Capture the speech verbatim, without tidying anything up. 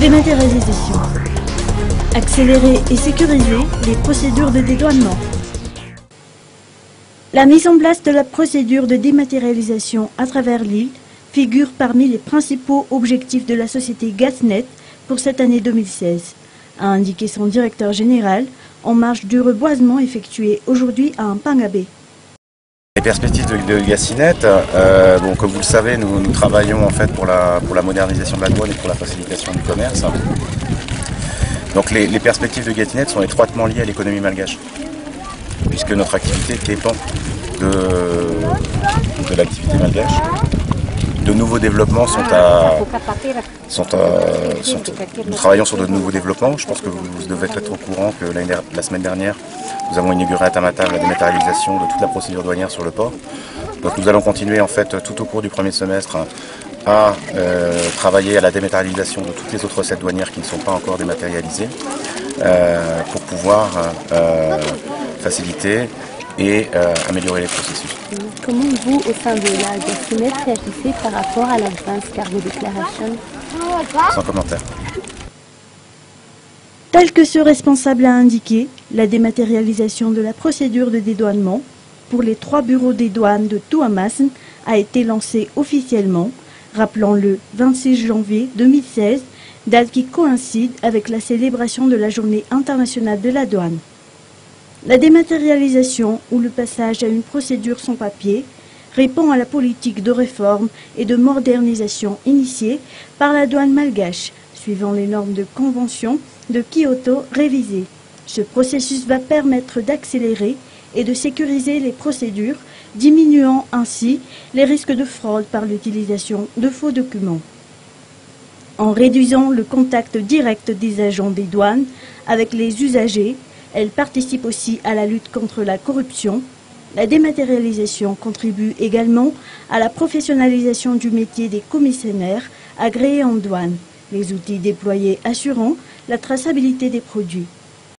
Dématérialisation. Accélérer et sécuriser les procédures de dédouanement. La mise en place de la procédure de dématérialisation à travers l'île figure parmi les principaux objectifs de la société Gasnet pour cette année deux mille seize, a indiqué son directeur général en marge du reboisement effectué aujourd'hui à Mpangabé. Les perspectives de, de Gasnet, euh, bon, comme vous le savez, nous, nous travaillons en fait pour la, pour la modernisation de la douane et pour la facilitation du commerce. Donc les, les perspectives de Gasnet sont étroitement liées à l'économie malgache, puisque notre activité dépend de, de l'activité malgache. De nouveaux développements sont à, sont à sont, nous travaillons sur de nouveaux développements. Je pense que vous, vous devez être au courant que la, la semaine dernière, nous avons inauguré à Tamata la dématérialisation de toute la procédure douanière sur le port. Donc nous allons continuer en fait tout au cours du premier semestre à euh, travailler à la dématérialisation de toutes les autres recettes douanières qui ne sont pas encore dématérialisées euh, pour pouvoir euh, faciliter et euh, améliorer les processus. Comment vous, au sein de la Gasnet, réagissez par rapport à l'Advance Cargo Declaration? Sans commentaire. Tel que ce responsable a indiqué, la dématérialisation de la procédure de dédouanement pour les trois bureaux des douanes de Tuamasin a été lancée officiellement, rappelant le vingt-six janvier deux mille seize, date qui coïncide avec la célébration de la Journée internationale de la douane. La dématérialisation ou le passage à une procédure sans papier répond à la politique de réforme et de modernisation initiée par la douane malgache, suivant les normes de convention de Kyoto révisées. Ce processus va permettre d'accélérer et de sécuriser les procédures, diminuant ainsi les risques de fraude par l'utilisation de faux documents. En réduisant le contact direct des agents des douanes avec les usagers, elle participe aussi à la lutte contre la corruption. La dématérialisation contribue également à la professionnalisation du métier des commissionnaires agréés en douane, les outils déployés assurant la traçabilité des produits.